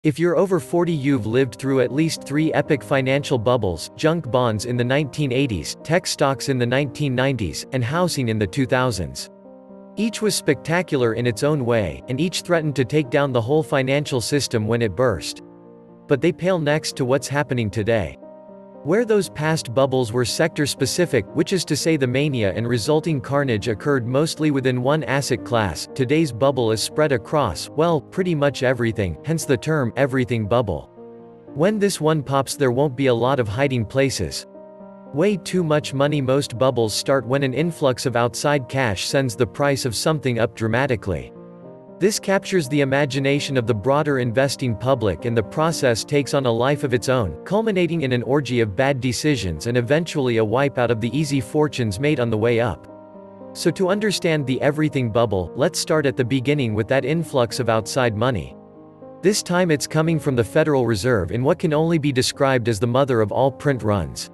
If you're over 40, you've lived through at least 3 epic financial bubbles: junk bonds in the 1980s, tech stocks in the 1990s, and housing in the 2000s. Each was spectacular in its own way, and each threatened to take down the whole financial system when it burst. But they pale next to what's happening today. Where those past bubbles were sector-specific, which is to say the mania and resulting carnage occurred mostly within one asset class, today's bubble is spread across, well, pretty much everything, hence the term, everything bubble. When this one pops, there won't be a lot of hiding places. Way too much money. Most bubbles start when an influx of outside cash sends the price of something up dramatically. This captures the imagination of the broader investing public, and the process takes on a life of its own, culminating in an orgy of bad decisions and eventually a wipeout of the easy fortunes made on the way up. So to understand the everything bubble, let's start at the beginning with that influx of outside money. This time it's coming from the Federal Reserve in what can only be described as the mother of all print runs.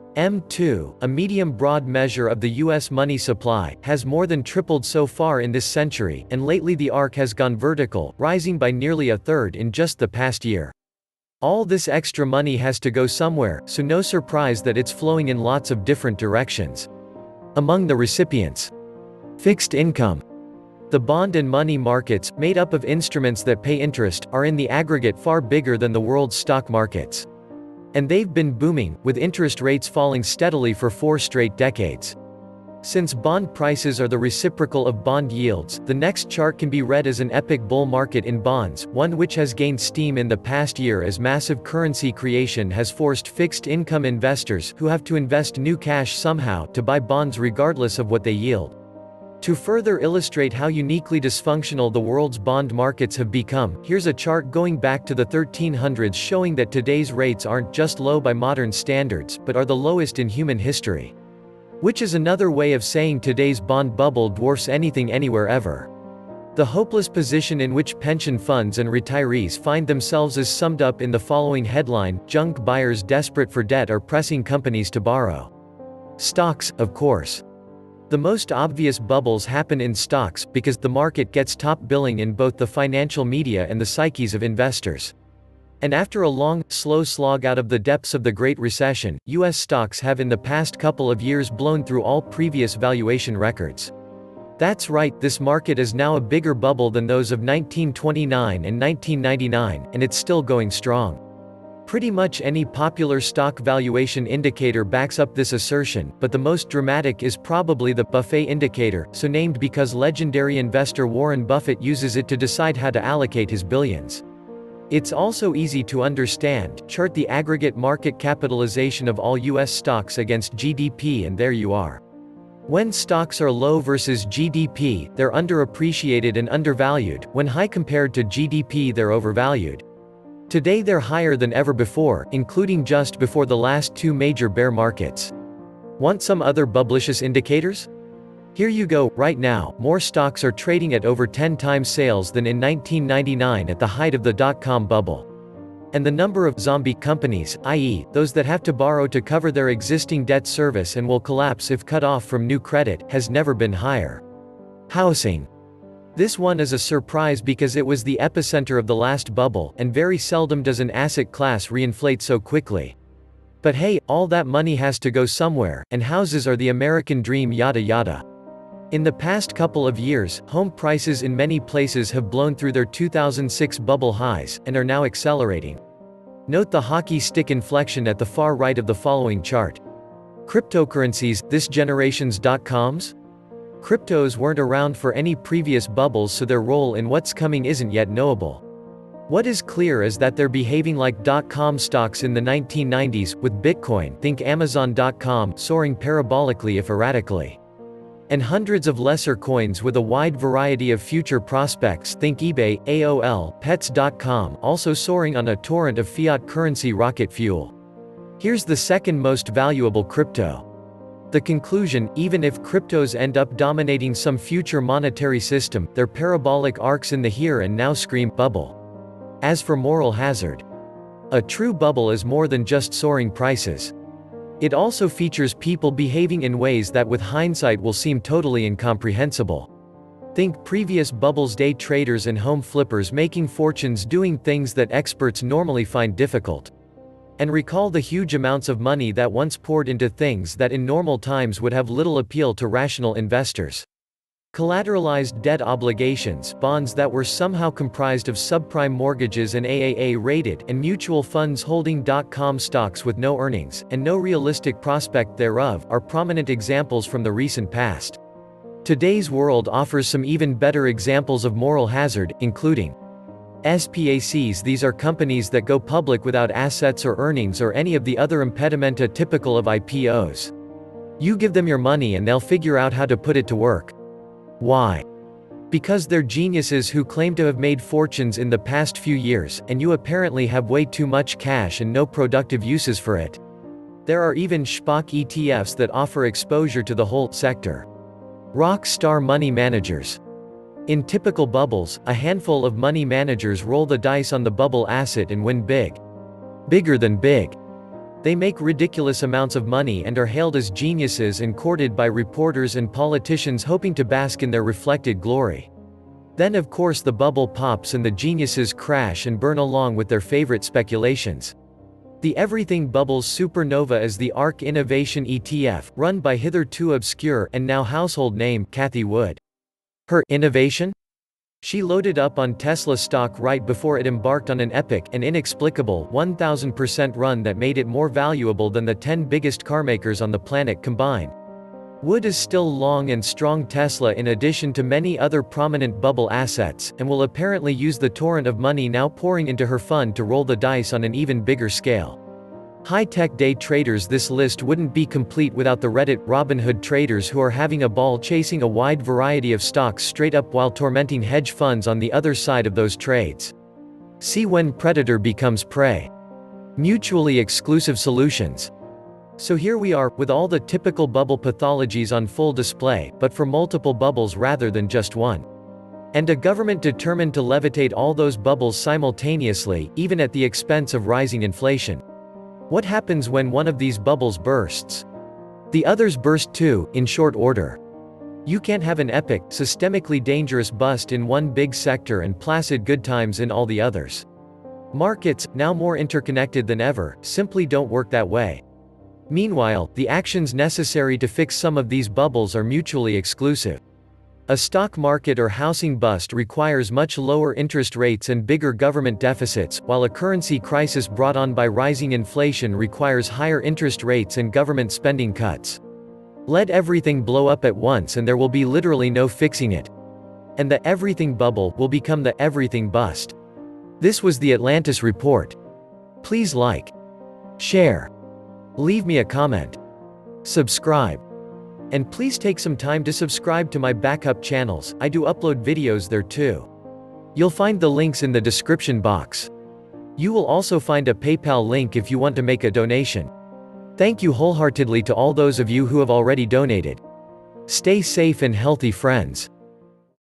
M2, a medium-broad measure of the U.S. money supply, has more than tripled so far in this century, and lately the arc has gone vertical, rising by nearly a third in just the past year. All this extra money has to go somewhere, so no surprise that it's flowing in lots of different directions. Among the recipients: fixed income. The bond and money markets, made up of instruments that pay interest, are in the aggregate far bigger than the world's stock markets. And they've been booming, with interest rates falling steadily for 4 straight decades. Since bond prices are the reciprocal of bond yields, the next chart can be read as an epic bull market in bonds, one which has gained steam in the past year as massive currency creation has forced fixed-income investors, who have to invest new cash somehow, to buy bonds regardless of what they yield. To further illustrate how uniquely dysfunctional the world's bond markets have become, here's a chart going back to the 1300s showing that today's rates aren't just low by modern standards, but are the lowest in human history. Which is another way of saying today's bond bubble dwarfs anything anywhere ever. The hopeless position in which pension funds and retirees find themselves is summed up in the following headline: junk buyers desperate for debt are pressing companies to borrow. Stocks, of course. The most obvious bubbles happen in stocks, because the market gets top billing in both the financial media and the psyches of investors. And after a long, slow slog out of the depths of the Great Recession, U.S. stocks have in the past couple of years blown through all previous valuation records. That's right, this market is now a bigger bubble than those of 1929 and 1999, and it's still going strong. Pretty much any popular stock valuation indicator backs up this assertion, but the most dramatic is probably the Buffett indicator, so named because legendary investor Warren Buffett uses it to decide how to allocate his billions. It's also easy to understand. Chart the aggregate market capitalization of all U.S. stocks against GDP and there you are. When stocks are low versus GDP, they're underappreciated and undervalued; when high compared to GDP, they're overvalued. Today they're higher than ever before, including just before the last 2 major bear markets. Want some other bubblicious indicators? Here you go. Right now, more stocks are trading at over 10 times sales than in 1999 at the height of the dot-com bubble. And the number of zombie companies, i.e., those that have to borrow to cover their existing debt service and will collapse if cut off from new credit, has never been higher. Housing. This one is a surprise because it was the epicenter of the last bubble, and very seldom does an asset class reinflate so quickly. But hey, all that money has to go somewhere, and houses are the American dream, yada yada. In the past couple of years, home prices in many places have blown through their 2006 bubble highs, and are now accelerating. Note the hockey stick inflection at the far right of the following chart. Cryptocurrencies, this generation's dot-coms? Cryptos weren't around for any previous bubbles, so their role in what's coming isn't yet knowable. What is clear is that they're behaving like dot-com stocks in the 1990s, with Bitcoin, think Amazon.com, soaring parabolically if erratically. And hundreds of lesser coins with a wide variety of future prospects, think eBay, AOL, Pets.com, also soaring on a torrent of fiat currency rocket fuel. Here's the second most valuable crypto. The conclusion: even if cryptos end up dominating some future monetary system, their parabolic arcs in the here and now scream bubble. As for moral hazard, a true bubble is more than just soaring prices. It also features people behaving in ways that with hindsight will seem totally incomprehensible. Think previous bubbles day traders and home flippers making fortunes doing things that experts normally find difficult. And recall the huge amounts of money that once poured into things that in normal times would have little appeal to rational investors. Collateralized debt obligations, bonds that were somehow comprised of subprime mortgages and AAA-rated, and mutual funds holding .com stocks with no earnings, and no realistic prospect thereof, are prominent examples from the recent past. Today's world offers some even better examples of moral hazard, including SPACs. These are companies that go public without assets or earnings or any of the other impedimenta typical of IPOs. You give them your money and they'll figure out how to put it to work. Why? Because they're geniuses who claim to have made fortunes in the past few years, and you apparently have way too much cash and no productive uses for it. There are even SPAC ETFs that offer exposure to the whole sector. Rock star money managers. In typical bubbles, a handful of money managers roll the dice on the bubble asset and win big. Bigger than big. They make ridiculous amounts of money and are hailed as geniuses and courted by reporters and politicians hoping to bask in their reflected glory. Then of course the bubble pops and the geniuses crash and burn along with their favorite speculations. The Everything Bubbles supernova is the ARK Innovation ETF, run by hitherto obscure and now household name Cathie Wood. Her innovation? She loaded up on Tesla stock right before it embarked on an epic and inexplicable 1,000% run that made it more valuable than the 10 biggest carmakers on the planet combined. Wood is still long and strong Tesla in addition to many other prominent bubble assets, and will apparently use the torrent of money now pouring into her fund to roll the dice on an even bigger scale. High-tech day traders. This list wouldn't be complete without the Reddit Robinhood traders who are having a ball chasing a wide variety of stocks straight up while tormenting hedge funds on the other side of those trades. See when predator becomes prey. Mutually exclusive solutions. So here we are, with all the typical bubble pathologies on full display, but for multiple bubbles rather than just one. And a government determined to levitate all those bubbles simultaneously, even at the expense of rising inflation. What happens when one of these bubbles bursts? The others burst too, in short order. You can't have an epic, systemically dangerous bust in one big sector and placid good times in all the others. Markets, now more interconnected than ever, simply don't work that way. Meanwhile, the actions necessary to fix some of these bubbles are mutually exclusive. A stock market or housing bust requires much lower interest rates and bigger government deficits, while a currency crisis brought on by rising inflation requires higher interest rates and government spending cuts. Let everything blow up at once and there will be literally no fixing it. And the everything bubble will become the everything bust. This was the Atlantis Report. Please like, share, leave me a comment, subscribe. And please take some time to subscribe to my backup channels. I do upload videos there too. You'll find the links in the description box. You will also find a PayPal link if you want to make a donation. Thank you wholeheartedly to all those of you who have already donated. Stay safe and healthy, friends.